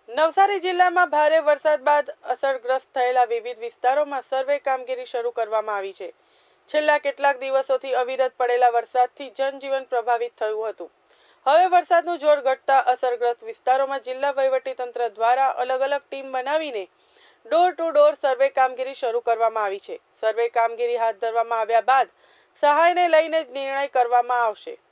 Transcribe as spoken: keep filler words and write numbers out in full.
નવસારી જિલ્લામાં ભારે વરસાદ બાદ અસરગ્રસ્ત થયેલા વિવિધ વિસ્તારોમાં સર્વે કામગીરી શરૂ કરવામાં આવી છે। છેલ્લા કેટલાક દિવસોથી અવિરત પડેલા વરસાદથી જનજીવન પ્રભાવિત થયું હતું। હવે વરસાદનું જોર ઘટતા અસરગ્રસ્ત વિસ્તારોમાં જિલ્લા વહીવટીતંત્ર દ્વારા અલગ અલગ ટીમ બનાવીને ડોર ટુ ડોર સર્વે કામગીરી શરૂ કરવામાં આવી છે। સર્વે કામગીરી હાથ ધરવામાં આવ્યા બાદ સહાયને લઈને નિર્ણય કરવામાં આવશે।